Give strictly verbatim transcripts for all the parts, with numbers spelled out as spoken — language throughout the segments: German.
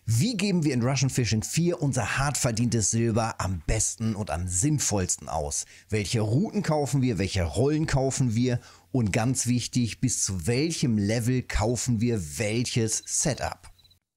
Wie geben wir in Russian Fishing vier unser hart verdientes Silber am besten und am sinnvollsten aus? Welche Routen kaufen wir, welche Rollen kaufen wir und ganz wichtig, bis zu welchem Level kaufen wir welches Setup?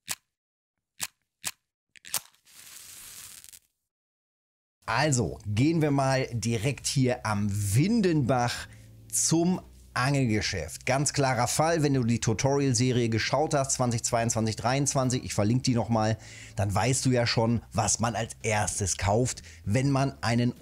Also gehen wir mal direkt hier am Windenbach zum Angelgeschäft. Ganz klarer Fall, wenn du die Tutorial-Serie geschaut hast, zwanzig zweiundzwanzig, dreiundzwanzig, ich verlinke die nochmal, dann weißt du ja schon, was man als erstes kauft, wenn man einen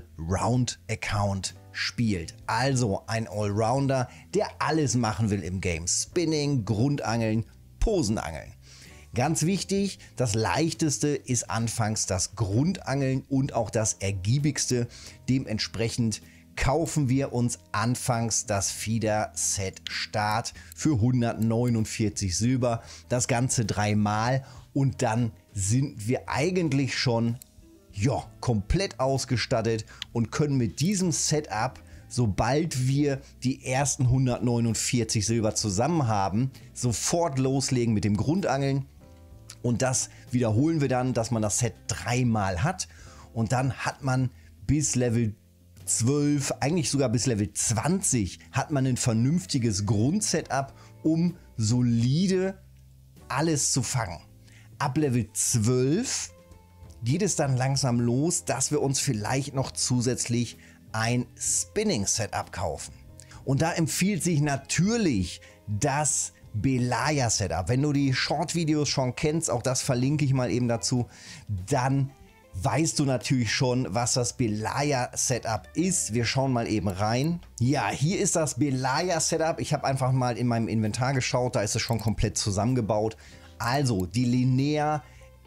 Allround-Account spielt. Also ein Allrounder, der alles machen will im Game. Spinning, Grundangeln, Posenangeln. Ganz wichtig, das leichteste ist anfangs das Grundangeln und auch das ergiebigste. Dementsprechend kaufen wir uns anfangs das Feeder Set Start für hundertneunundvierzig Silber, das Ganze dreimal und dann sind wir eigentlich schon ja, komplett ausgestattet und können mit diesem Setup, sobald wir die ersten hundertneunundvierzig Silber zusammen haben, sofort loslegen mit dem Grundangeln und das wiederholen wir dann, dass man das Set dreimal hat und dann hat man bis Level zwölf, eigentlich sogar bis Level zwanzig hat man ein vernünftiges Grundsetup, um solide alles zu fangen. Ab Level zwölf geht es dann langsam los, dass wir uns vielleicht noch zusätzlich ein Spinning-Setup kaufen. Und da empfiehlt sich natürlich das Belaya-Setup. Wenn du die Short-Videos schon kennst, auch das verlinke ich mal eben dazu, dann weißt du natürlich schon, was das Belaya-Setup ist. Wir schauen mal eben rein. Ja, hier ist das Belaya-Setup. Ich habe einfach mal in meinem Inventar geschaut, da ist es schon komplett zusammengebaut. Also die Linear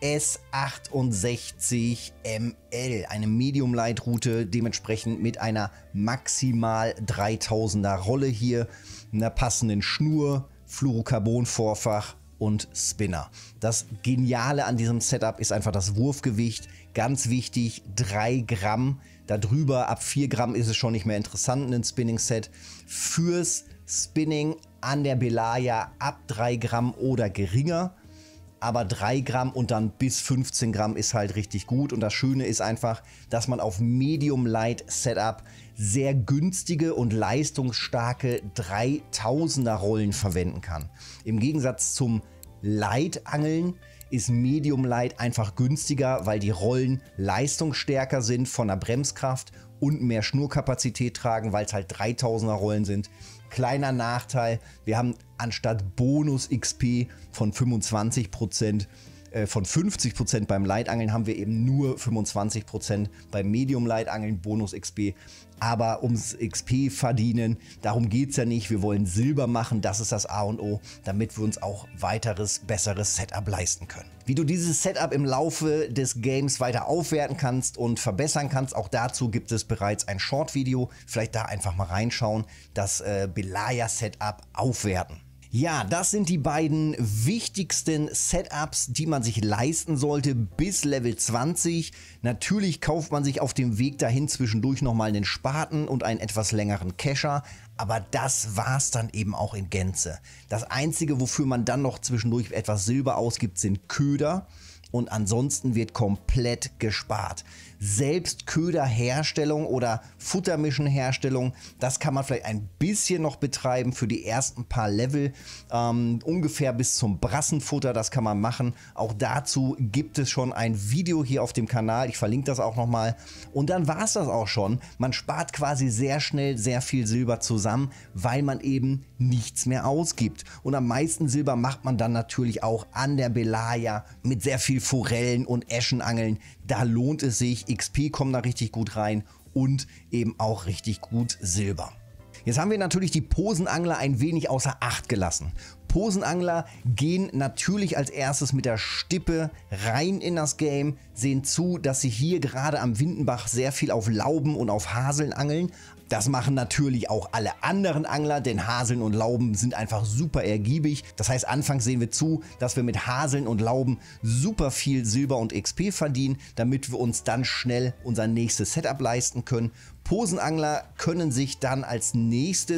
S achtundsechzig M L, eine Medium-Light-Route, dementsprechend mit einer maximal dreitausender Rolle hier, einer passenden Schnur, Fluorocarbon-Vorfach und Spinner. Das Geniale an diesem Setup ist einfach das Wurfgewicht. Ganz wichtig, drei Gramm. Darüber, ab vier Gramm ist es schon nicht mehr interessant, ein Spinning-Set. Fürs Spinning an der Belaya ab drei Gramm oder geringer. Aber drei Gramm und dann bis fünfzehn Gramm ist halt richtig gut. Und das Schöne ist einfach, dass man auf Medium Light Setup sehr günstige und leistungsstarke dreitausender Rollen verwenden kann. Im Gegensatz zum Light-Angeln ist Medium Light einfach günstiger, weil die Rollen leistungsstärker sind von der Bremskraft und mehr Schnurkapazität tragen, weil es halt dreitausender Rollen sind. Kleiner Nachteil, wir haben anstatt Bonus X P von fünfundzwanzig Prozent, äh, von fünfzig Prozent beim Light-Angeln haben wir eben nur fünfundzwanzig Prozent beim Medium-Light-Angeln Bonus X P. Aber ums X P verdienen, darum geht es ja nicht. Wir wollen Silber machen, das ist das A und O, damit wir uns auch weiteres, besseres Setup leisten können. Wie du dieses Setup im Laufe des Games weiter aufwerten kannst und verbessern kannst, auch dazu gibt es bereits ein Short-Video. Vielleicht da einfach mal reinschauen, das äh, Belaya-Setup aufwerten. Ja, das sind die beiden wichtigsten Setups, die man sich leisten sollte bis Level zwanzig. Natürlich kauft man sich auf dem Weg dahin zwischendurch nochmal einen Spaten und einen etwas längeren Kescher, aber das war's dann eben auch in Gänze. Das Einzige, wofür man dann noch zwischendurch etwas Silber ausgibt, sind Köder. Und ansonsten wird komplett gespart. Selbst Köderherstellung oder Futtermischenherstellung, das kann man vielleicht ein bisschen noch betreiben für die ersten paar Level. Ähm, ungefähr bis zum Brassenfutter, das kann man machen. Auch dazu gibt es schon ein Video hier auf dem Kanal. Ich verlinke das auch nochmal. Und dann war es das auch schon. Man spart quasi sehr schnell sehr viel Silber zusammen, weil man eben nichts mehr ausgibt. Und am meisten Silber macht man dann natürlich auch an der Belaya mit sehr viel Forellen und Äschenangeln. Da lohnt es sich, X P kommt da richtig gut rein und eben auch richtig gut Silber. Jetzt haben wir natürlich die Posenangler ein wenig außer Acht gelassen. Posenangler gehen natürlich als erstes mit der Stippe rein in das Game, sehen zu, dass sie hier gerade am Windenbach sehr viel auf Lauben und auf Haseln angeln. Das machen natürlich auch alle anderen Angler, denn Haseln und Lauben sind einfach super ergiebig. Das heißt, anfangs sehen wir zu, dass wir mit Haseln und Lauben super viel Silber und X P verdienen, damit wir uns dann schnell unser nächstes Setup leisten können. Posenangler können sich dann als nächstes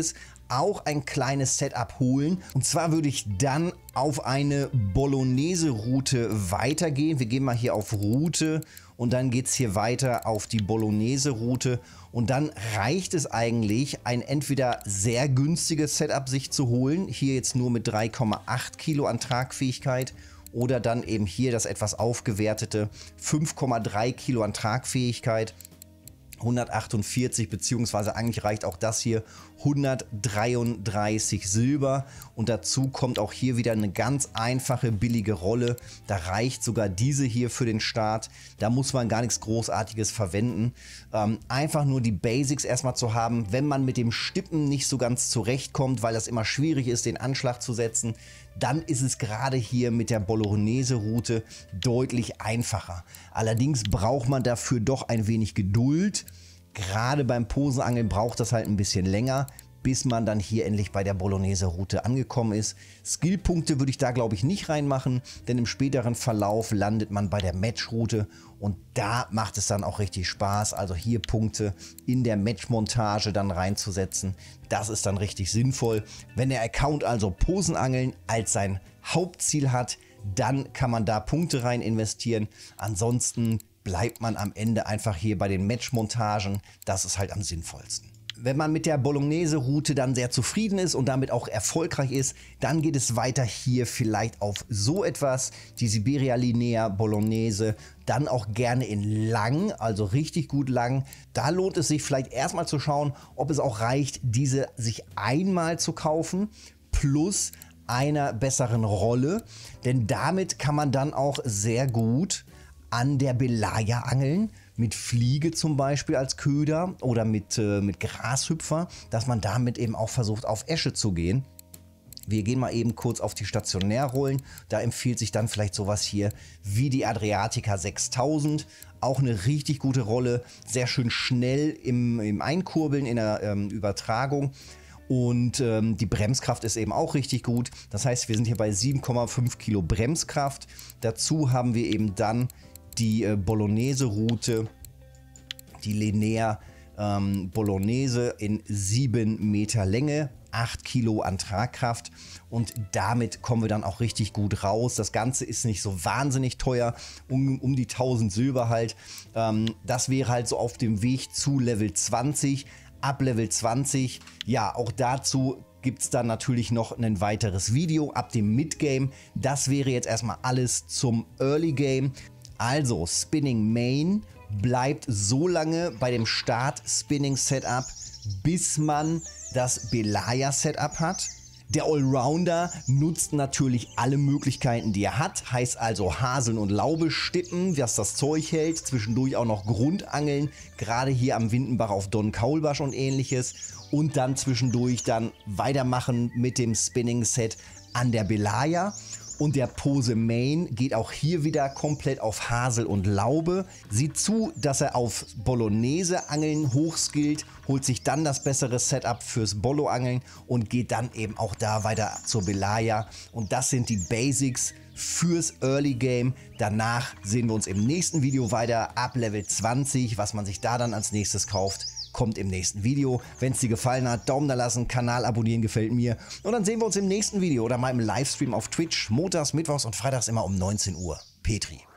auch ein kleines Setup holen. Und zwar würde ich dann auf eine Bolognese-Route weitergehen. Wir gehen mal hier auf Route und dann geht es hier weiter auf die Bolognese-Route. Und dann reicht es eigentlich, ein entweder sehr günstiges Setup sich zu holen, hier jetzt nur mit drei Komma acht Kilo an Tragfähigkeit, oder dann eben hier das etwas aufgewertete fünf Komma drei Kilo an Tragfähigkeit, hundertachtundvierzig, beziehungsweise eigentlich reicht auch das hier hundertdreiunddreißig Silber, und dazu kommt auch hier wieder eine ganz einfache billige Rolle. Da reicht sogar diese hier für den Start. Da muss man gar nichts Großartiges verwenden. Ähm, einfach nur die Basics erstmal zu haben, wenn man mit dem Stippen nicht so ganz zurechtkommt, weil das immer schwierig ist, den Anschlag zu setzen, dann ist es gerade hier mit der Bolognese-Route deutlich einfacher. Allerdings braucht man dafür doch ein wenig Geduld. Gerade beim Posenangeln braucht das halt ein bisschen länger, bis man dann hier endlich bei der Bolognese-Route angekommen ist. Skillpunkte würde ich da, glaube ich, nicht reinmachen, denn im späteren Verlauf landet man bei der Matchroute und da macht es dann auch richtig Spaß. Also hier Punkte in der Matchmontage dann reinzusetzen, das ist dann richtig sinnvoll. Wenn der Account also Posenangeln als sein Hauptziel hat, dann kann man da Punkte rein investieren. Ansonsten bleibt man am Ende einfach hier bei den Matchmontagen. Das ist halt am sinnvollsten. Wenn man mit der Bolognese-Route dann sehr zufrieden ist und damit auch erfolgreich ist, dann geht es weiter hier vielleicht auf so etwas, die Siberia Linea Bolognese, dann auch gerne in lang, also richtig gut lang. Da lohnt es sich vielleicht erstmal zu schauen, ob es auch reicht, diese sich einmal zu kaufen, plus einer besseren Rolle, denn damit kann man dann auch sehr gut an der Belaya angeln, mit Fliege zum Beispiel als Köder oder mit, äh, mit Grashüpfer, dass man damit eben auch versucht, auf Äsche zu gehen. Wir gehen mal eben kurz auf die Stationärrollen. Da empfiehlt sich dann vielleicht sowas hier wie die Adriatica sechstausend. Auch eine richtig gute Rolle, sehr schön schnell im, im Einkurbeln, in der ähm, Übertragung. Und ähm, die Bremskraft ist eben auch richtig gut. Das heißt, wir sind hier bei sieben Komma fünf Kilo Bremskraft. Dazu haben wir eben dann die äh, Bolognese-Route, die Linea ähm, Bolognese in sieben Meter Länge, acht Kilo an Tragkraft, und damit kommen wir dann auch richtig gut raus. Das Ganze ist nicht so wahnsinnig teuer, um, um die tausend Silber halt. Ähm, das wäre halt so auf dem Weg zu Level zwanzig. Ab Level zwanzig, ja, auch dazu gibt es dann natürlich noch ein weiteres Video ab dem Midgame. Das wäre jetzt erstmal alles zum Early Game. Also Spinning Main bleibt so lange bei dem Start Spinning Setup, bis man das Belaya Setup hat. Der Allrounder nutzt natürlich alle Möglichkeiten, die er hat. Heißt also Haseln und Laube stippen, was das Zeug hält. Zwischendurch auch noch Grundangeln, gerade hier am Windenbach auf Don Kaulbasch und ähnliches. Und dann zwischendurch dann weitermachen mit dem Spinning Set an der Belaya. Und der Pose Main geht auch hier wieder komplett auf Hasel und Laube. Sieht zu, dass er auf Bolognese-Angeln hochskillt, holt sich dann das bessere Setup fürs Bolo-Angeln und geht dann eben auch da weiter zur Belaya. Und das sind die Basics fürs Early Game. Danach sehen wir uns im nächsten Video weiter ab Level zwanzig. Was man sich da dann als nächstes kauft, kommt im nächsten Video. Wenn es dir gefallen hat, Daumen da lassen, Kanal abonnieren, gefällt mir. Und dann sehen wir uns im nächsten Video oder mal im Livestream auf Twitch. Montags, Mittwochs und Freitags immer um neunzehn Uhr. Petri.